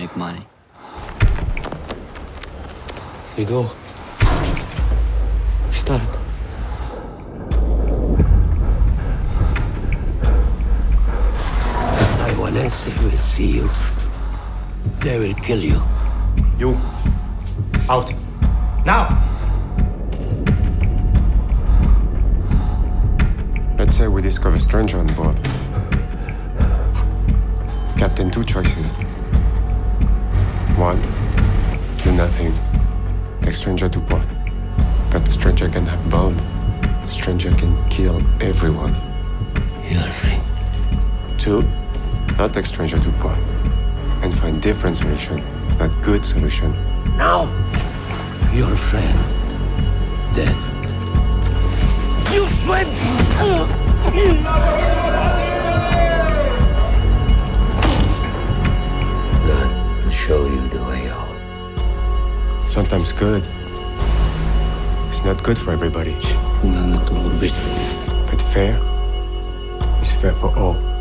make money. We go. Start. The Taiwanese will see you. They will kill you. You. Out. Now! Let's say we discover a stranger on board. Captain, two choices. One, do nothing. Take stranger to port. But the stranger can have bomb. Stranger can kill everyone. You're free. Two, not take stranger to port. And find different solution, not good solution. Now, your friend dead. You swim! Blood will show you the way out. Sometimes good. It's not good for everybody. But fair is fair for all.